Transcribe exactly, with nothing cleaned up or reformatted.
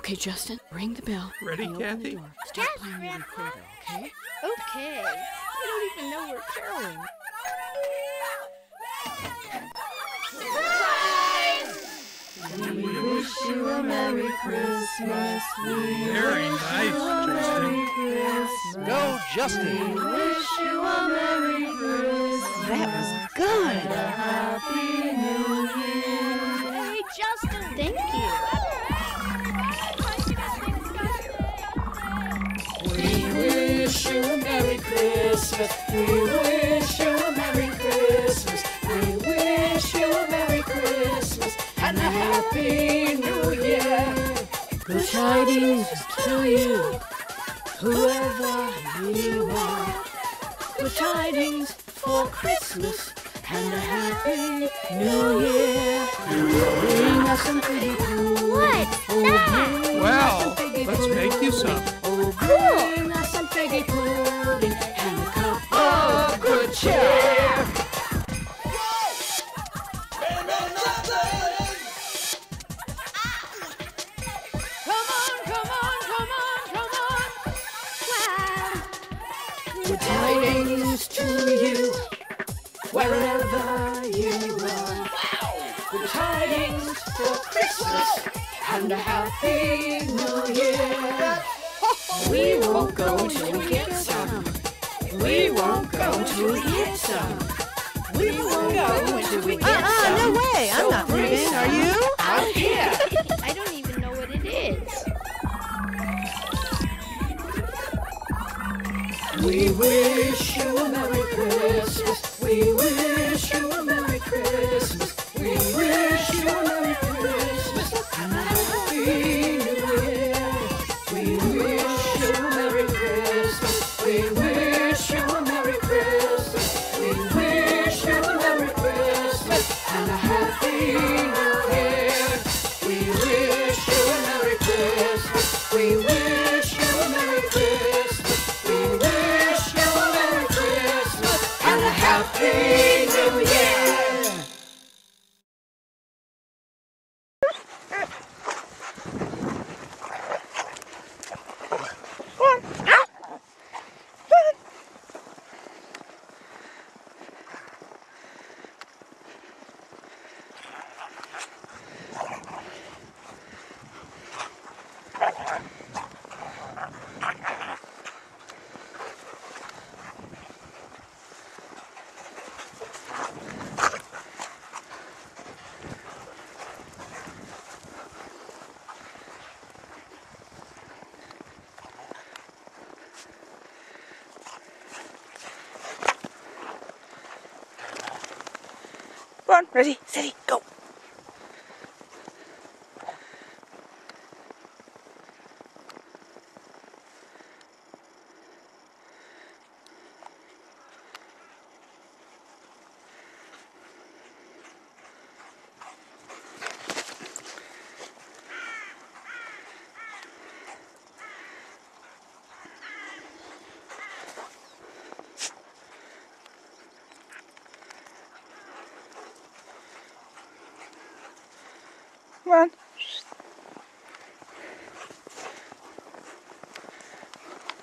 Okay, Justin, ring the bell. Ready, Kathy? Start playing your recorder, okay? Okay. I don't even know we're caroling. We wish you a Merry Christmas. We Very nice, Justin. Christmas. Go, Justin. We wish you a Merry Christmas. That was good. And a Happy New Year. Hey, Justin, thank you. We wish you a Merry Christmas. We wish you a Merry Christmas. We wish you a Merry Christmas and a Happy New Year. Good tidings to you, whoever you are. Good tidings for Christmas and a Happy New Year. Bring us some pretty food. What's that? Well, let's make you some. Oh, bring us some figgy pudding and a cup of good cheer. Come on, come on, come on, come on. Wow. Good tidings to you, wherever you are. Good tidings for Christmas and a Happy New Year. We won't go till we get some. We won't go till we get some. We won't go until we get Uh-uh, some. no way. I'm So not bring moving. Are some you? out here. I don't even know what it is. We wish you a Merry Christmas. We wish you a Merry Christmas. We wish you a Merry Christmas and a Happy New Year. We wish you a Merry Christmas. We wish you a Merry Christmas. We wish you a Merry Christmas and a Happy New Year. We wish you a Merry Christmas. We wish you a Merry Christmas. We wish you a Merry Christmas and a Happy New Year. Come on, ready, steady, go. Come on.